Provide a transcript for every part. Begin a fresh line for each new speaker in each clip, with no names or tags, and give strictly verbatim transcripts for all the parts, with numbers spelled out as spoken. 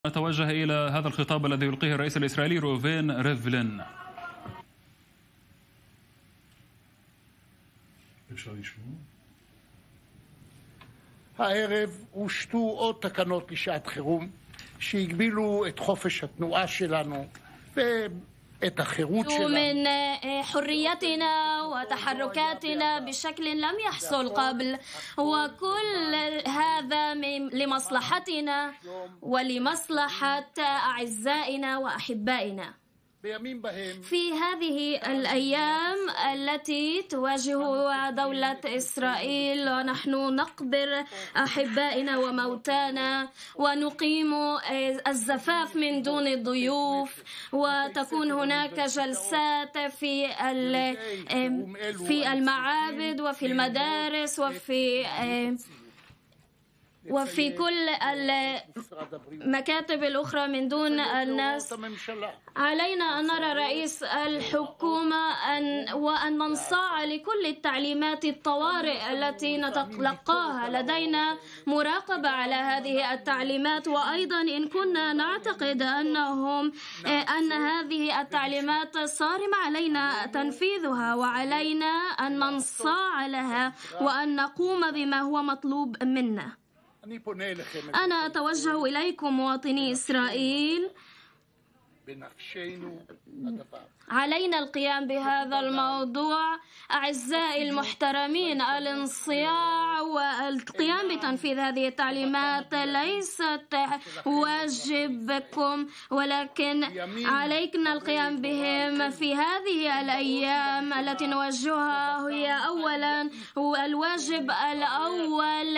نتوجه إلى هذا الخطاب الذي يلقيه الرئيس الإسرائيلي روفين ريفلين.
הערב הושתו עוד תקנות לשעת חירום שהגבילו את חופש התנועה שלנו ואת החירות שלנו.
من حريتنا وتحركاتنا بشكل لم يحصل قبل، وكل هذا لمصلحتنا ولمصلحة أعزائنا وأحبائنا. في هذه الأيام التي تواجه دولة إسرائيل ونحن نقبر أحبائنا وموتانا ونقيم الزفاف من دون الضيوف، وتكون هناك جلسات في في المعابد وفي المدارس وفي وفي كل المكاتب الأخرى من دون الناس. علينا أن نرى رئيس الحكومة أن وأن ننصاع لكل التعليمات الطوارئ التي نتلقاها. لدينا مراقبة على هذه التعليمات، وأيضا إن كنا نعتقد أنهم أن هذه التعليمات صارمة علينا تنفيذها، وعلينا أن ننصاع لها وأن نقوم بما هو مطلوب منا. أنا أتوجه إليكم مواطني إسرائيل، علينا القيام بهذا الموضوع. أعزائي المحترمين، الانصياع والقيام بتنفيذ هذه التعليمات ليست واجبكم، ولكن علينا القيام بهم في هذه الأيام التي نواجهها. هي أولا الواجب الأول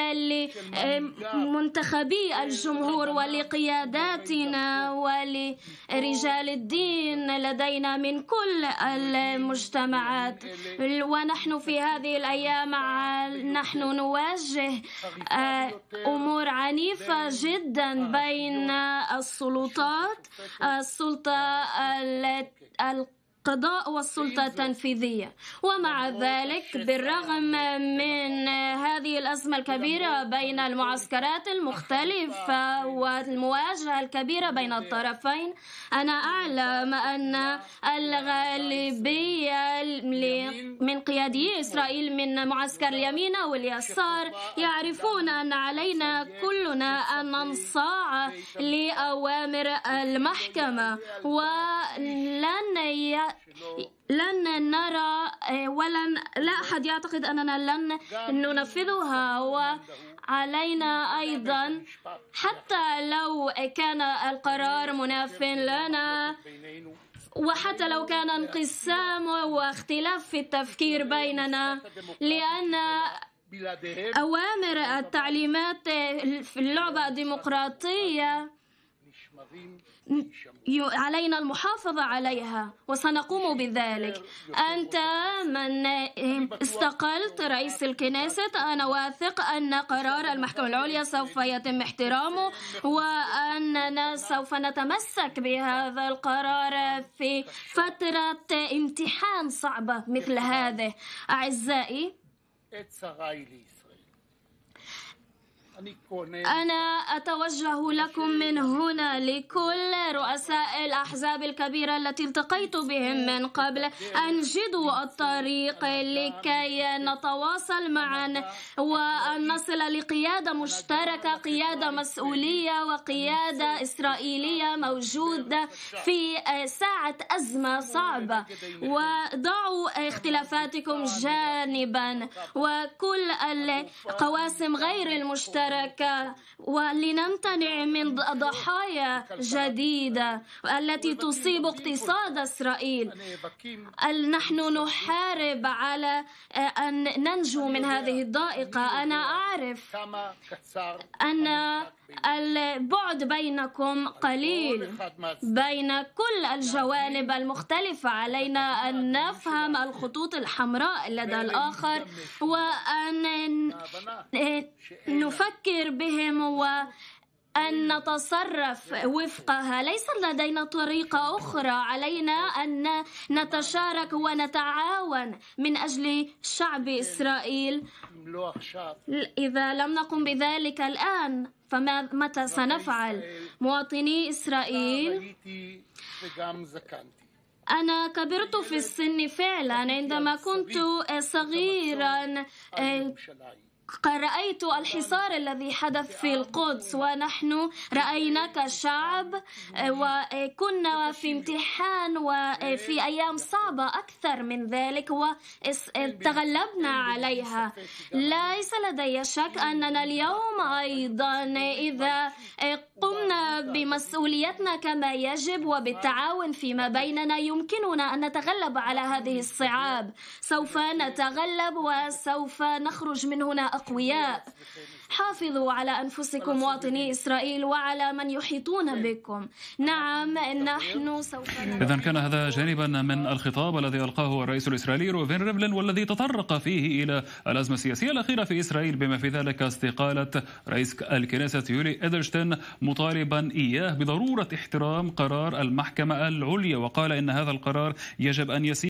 لمنتخبي الجمهور ولقياداتنا ولرجال الدين لدينا من كل المجتمعات. ونحن في هذه الأيام نحن نواجه أمور عنيفة جدا بين السلطات، السلطة القضاء والسلطة التنفيذية. ومع ذلك بالرغم من هذه الأزمة الكبيرة بين المعسكرات المختلفة والمواجهة الكبيرة بين الطرفين، أنا أعلم أن الغالبية من قيادي إسرائيل من معسكر اليمين واليسار يعرفون أن علينا كلنا أن ننصاع لأوامر المحكمة، ولن ي... لن نرى ولن لا أحد يعتقد أننا لن ننفذها. وعلينا أيضا حتى لو كان القرار مناف لنا، وحتى لو كان انقسام واختلاف في التفكير بيننا، لأن أوامر التعليمات في اللعبة الديمقراطية علينا المحافظة عليها وسنقوم بذلك. أنت من استقلت رئيس الكنيسة، أنا واثق أن قرار المحكمة العليا سوف يتم احترامه، وأننا سوف نتمسك بهذا القرار في فترة امتحان صعبة مثل هذه. أعزائي، أنا أتوجه لكم من هنا لكل رؤساء الأحزاب الكبيرة التي التقيت بهم من قبل، أنجدوا الطريق لكي نتواصل معا وأن نصل لقيادة مشتركة، قيادة مسؤولية وقيادة إسرائيلية موجودة في ساعة أزمة صعبة. وضعوا اختلافاتكم جانبا وكل القواسم غير المشتركة، ولنمتنع من ضحايا جديدة التي تصيب اقتصاد إسرائيل. نحن نحارب على أن ننجو من هذه الضائقة. أنا أعرف أن البعد بينكم قليل بين كل الجوانب المختلفة. علينا أن نفهم الخطوط الحمراء لدى الآخر وأن نفكر بهم أن نتصرف وفقها. ليس لدينا طريقة أخرى، علينا أن نتشارك ونتعاون من أجل شعب إسرائيل. إذا لم نقم بذلك الآن فمتى سنفعل؟ مواطني إسرائيل، أنا كبرت في السن فعلا. عندما كنت صغيرا رأيت الحصار الذي حدث في القدس، ونحن رأينا كشعب وكنا في امتحان وفي أيام صعبة أكثر من ذلك وتغلبنا عليها. ليس لدي شك أننا اليوم أيضا إذا قمنا بمسؤوليتنا كما يجب وبالتعاون فيما بيننا يمكننا أن نتغلب على هذه الصعاب. سوف نتغلب وسوف نخرج من هنا أقوياء. حافظوا على أنفسكم مواطني إسرائيل وعلى من يحيطون بكم. نعم، نحن سوف.
إذن كان هذا جانبا من الخطاب الذي ألقاه الرئيس الإسرائيلي روفين ريفلين، والذي تطرق فيه إلى الأزمة السياسية الأخيرة في إسرائيل، بما في ذلك استقالة رئيس الكنيسة يولي إدلشتين، مطالبا إياه بضرورة احترام قرار المحكمة العليا، وقال إن هذا القرار يجب أن يسير